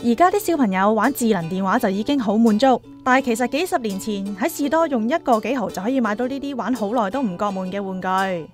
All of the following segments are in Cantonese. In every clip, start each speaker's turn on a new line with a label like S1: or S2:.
S1: 而家啲小朋友玩智能電話就已經好滿足，但係其實幾十年前喺士多用1個幾毫就可以買到呢啲玩好耐都唔覺悶嘅玩具。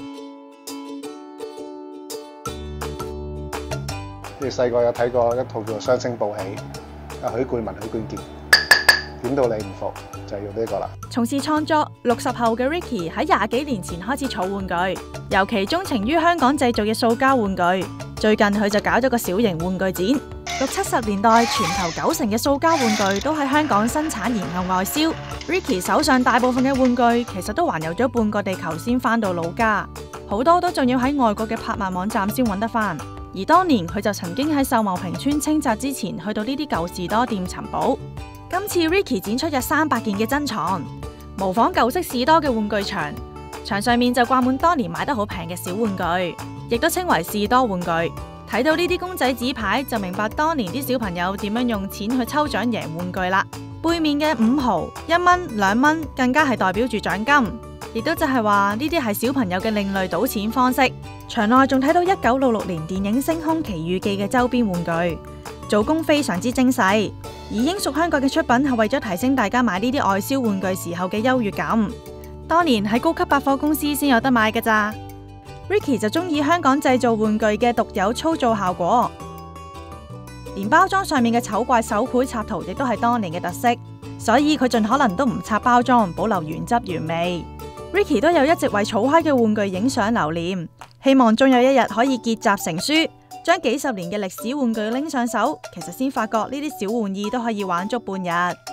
S2: 你哋細個有睇過一套叫做《雙星報喜》，許冠文、許冠傑，點到你唔服就係用呢個啦。
S1: 從事創作60後嘅 Ricky 喺20幾年前開始儲玩具，尤其鍾情於香港製造嘅塑膠玩具。最近佢就搞咗個小型玩具展。60、70年代，全球90%嘅塑膠玩具都喺香港生產，然後外銷。Ricky 手上大部分嘅玩具其實都環遊咗半個地球先返到老家，好多都仲要喺外國嘅拍賣網站先揾得返。而當年佢就曾經喺秀茂坪村清拆之前，去到呢啲舊士多店尋寶。今次 Ricky 展出有300件嘅珍藏，模仿舊式士多嘅玩具牆，牆上面就掛滿當年買得好平嘅小玩具，亦都稱為士多玩具。睇到呢啲公仔紙牌，就明白當年啲小朋友點樣用錢去抽獎贏玩具啦。背面嘅5毫、1蚊、2蚊，更加係代表住獎金，亦都就係話呢啲係小朋友嘅另類賭錢方式。場內仲睇到1966年電影《星空奇遇記》嘅周邊玩具，做工非常之精細。而英屬香港嘅出品係為咗提升大家買呢啲外銷玩具時候嘅優越感。當年喺高級百貨公司先有得買㗎咋。Ricky 就中意香港製造玩具嘅獨有粗糙效果，連包裝上面嘅醜怪手繪插圖亦都係當年嘅特色，所以佢盡可能都唔拆包裝，保留原汁原味。Ricky 都有一直為儲開嘅玩具影相留念，希望終有一日可以結集成書，將幾十年嘅歷史玩具拎上手。其實先發覺呢啲小玩意都可以玩足半日。